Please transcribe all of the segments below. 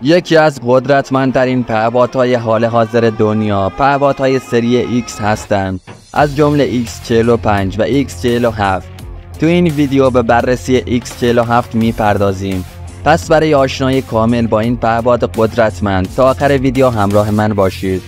یکی از قدرتمندترین پهپادهای حال حاضر دنیا پهپادهای سری X هستند، از جمله X45 و X47. تو این ویدیو به بررسی X47 میپردازیم. پس برای آشنایی کامل با این پهپاد قدرتمند تا آخر ویدیو همراه من باشید.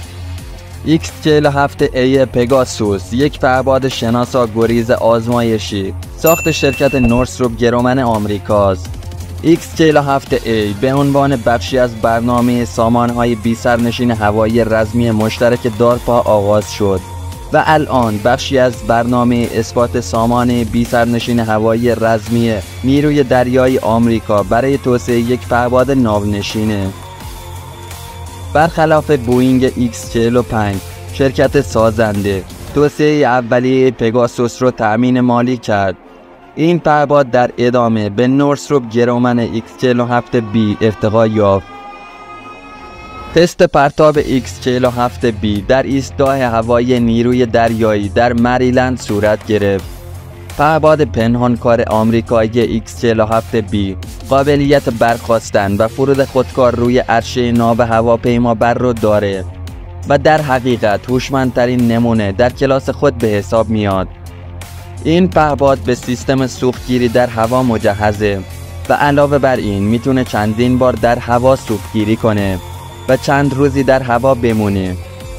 X47A پگاسوس یک پهپاد شناسا گریز آزمایشی ساخت شرکت نورثروپ گرومن آمریکاست. X47A به عنوان بخشی از برنامه سامانهای بی سرنشین هوایی رزمی مشترک دارپا آغاز شد و الان بخشی از برنامه اثبات سامان بی سرنشین هوایی رزمی نیروی دریایی آمریکا برای توسعه یک پهپاد ناونشینه. برخلاف بوئینگ X45 شرکت سازنده توسعه اولیه پگاسوس رو تأمین مالی کرد. این پهپاد در ادامه به نورثروپ گرومن X47B ارتقا یافت. تست پرتاب X47B در ایستگاه هوایی نیروی دریایی در مریلند صورت گرفت. پهپاد پنهانکار آمریکایی X47B قابلیت برخاستن و فرود خودکار روی عرشه ناو هواپیما بر رو داره و در حقیقت هوشمندترین نمونه در کلاس خود به حساب میاد. این پهپاد به سیستم سوختگیری در هوا مجهزه و علاوه بر این میتونه چندین بار در هوا سوختگیری کنه و چند روزی در هوا بمونه.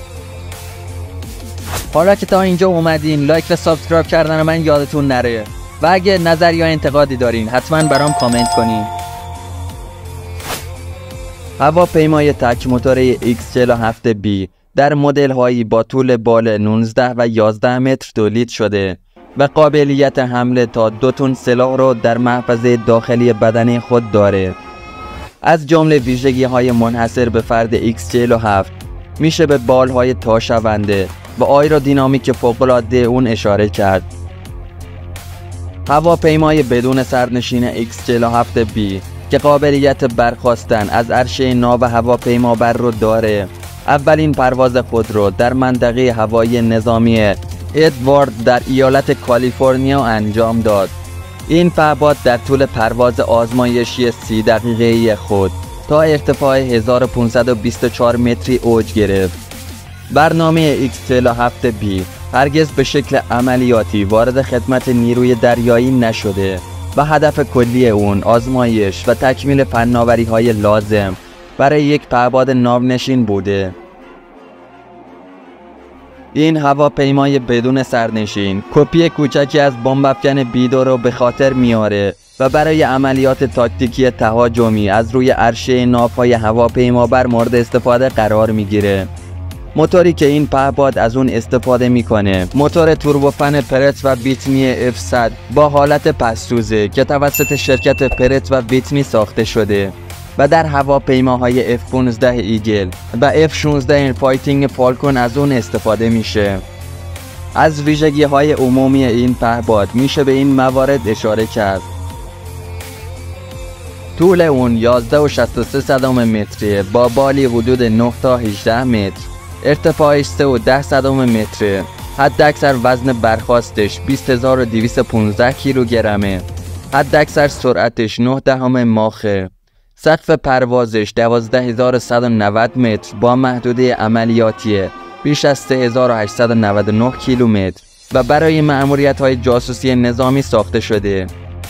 حالا که تا اینجا اومدین لایک و سابسکرایب کردن من یادتون نره و اگه نظری یا انتقادی دارین حتما برام کامنت کنین. هواپیمای تک موتور X47B در مدل هایی با طول بال 19 و 11 متر تولید شده و قابلیت حمل تا 2 تن سلاح رو در محفظه داخلی بدن خود داره. از جمله ویژگی های منحصر به فرد X47 میشه به بال های تاشونده و آیرودینامیک فوق‌العاده اون اشاره کرد. هواپیمای بدون سرنشین X47B که قابلیت برخاستن از عرشه ناو هواپیما بر رو داره اولین پرواز خود رو در منطقه هوایی نظامی ادوارد در ایالت کالیفرنیا انجام داد. این پهپاد در طول پرواز آزمایشی 30 دقیقه‌ای خود تا ارتفاع 1524 متری اوج گرفت. برنامه X47B هرگز به شکل عملیاتی وارد خدمت نیروی دریایی نشده و هدف کلی اون آزمایش و تکمیل فناوری‌های لازم برای یک پهپاد ناونشین بوده. این هواپیمای بدون سرنشین کپی کوچکی از بمب‌افکن بیدو رو به خاطر میاره و برای عملیات تاکتیکی تهاجمی از روی عرشه ناوهای هواپیما بر مورد استفاده قرار میگیره. موتوری که این پهپاد از اون استفاده میکنه موتور توربوفن پرت و ویتنی F100 با حالت پس‌سوزه که توسط شرکت پرت و ویتنی ساخته شده و در هواپیماهای F-15 ایگل و F-16 فایتینگ فالکون از اون استفاده میشه. از ویژگی های عمومی این پهپاد میشه به این موارد اشاره کرد. طول اون 11.63 متره با بالی حدود 9 تا 18 متر، ارتفاعش 3.10 متره، حد اکثر وزن برخاستش 20215 کیلوگرمه، حد اکثر سرعتش 9 ماخه، سقف پروازش 12190 متر با محدوده عملیاتی بیش از 3899 کیلومتر و برای مأموریت‌های جاسوسی نظامی ساخته شده.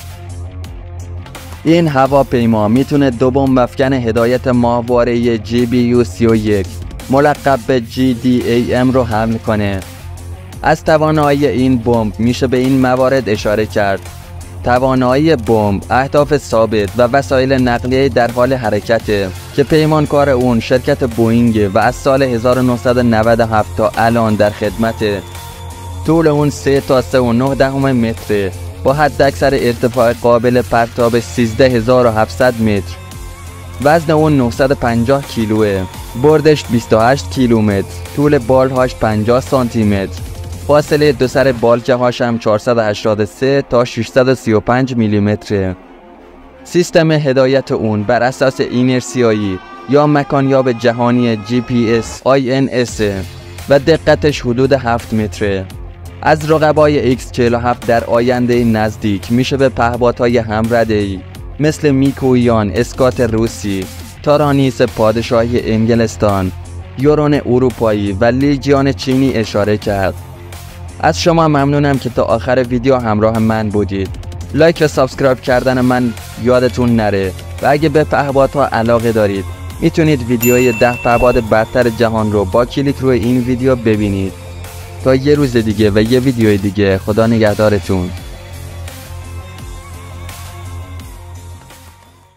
این هواپیما میتونه 2 بمب‌افکن هدایت ماهواره GBU-31 ملقب به GDAM رو حمل کنه. از توانایی این بمب میشه به این موارد اشاره کرد: توانایی بمب، اهداف ثابت و وسایل نقلیه در حال حرکته که پیمانکار اون شرکت بوئینگ و از سال 1997 تا الان در خدمته. طول اون 3 تا 3.9 متره با حد اکثر ارتفاع قابل پرتاب 13700 متر. وزن اون 950 کیلوه، بردش 28 کیلومتر، طول بالهاش 50 سانتی متر، فاصله دو سر بالکه هاش هم 483 تا 635 میلیمتره. سیستم هدایت اون بر اساس اینرسیایی یا مکانیاب جهانی GPS INS و دقتش حدود 7 متره. از رقبای X47 در آینده نزدیک میشه به پهپادهای همرده‌ای مثل میکویان اسکات روسی تارانیس پادشاهی انگلستان، یورون اروپایی و لیژیون چینی اشاره کرد. از شما ممنونم که تا آخر ویدیو همراه من بودید. لایک و سابسکرایب کردن من یادتون نره و اگه به پهپادها علاقه دارید میتونید ویدیوی 10 پهپاد برتر جهان رو با کلیک روی این ویدیو ببینید. تا یه روز دیگه و یه ویدیو دیگه، خدا نگهدارتون.